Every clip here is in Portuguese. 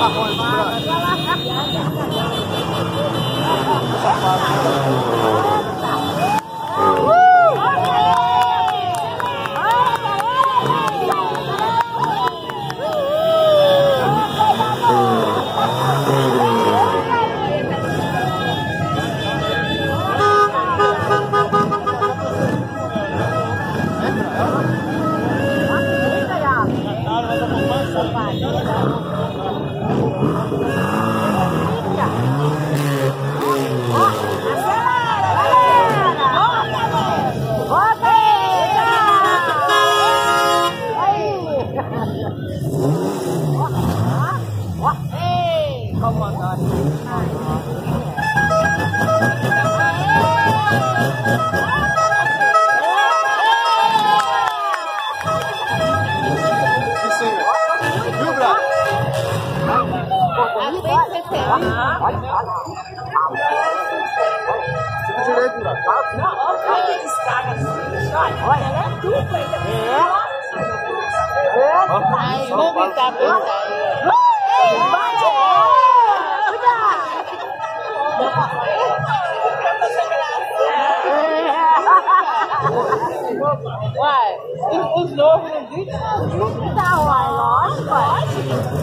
Olha, ela é dupla ainda. Ai, vou gritar pra você. Bate! Cuidado! Uai, os novos não gritam? Tá, uai, lógico.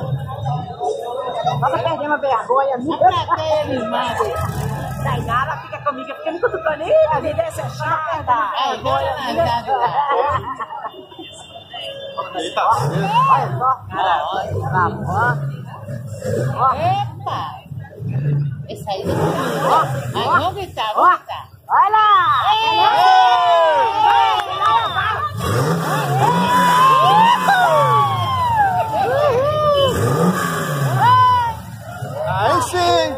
Nós perdemos a vergonha. Eles, madre. Dainara fica comigo, fica me cutucando. Ih, me desce a chata. Olha só. Epa! Esse aí vamos gritar, vamos gritar. Olha lá! Aí sim!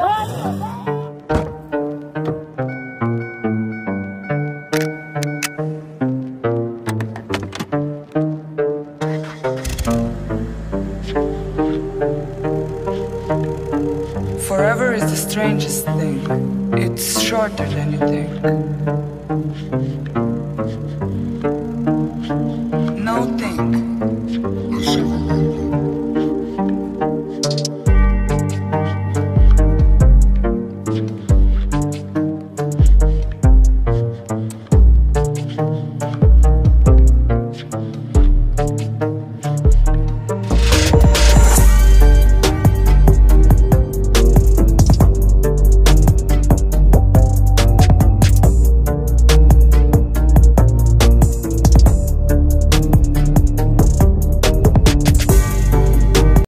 Forever is the strangest thing. It's shorter than you think.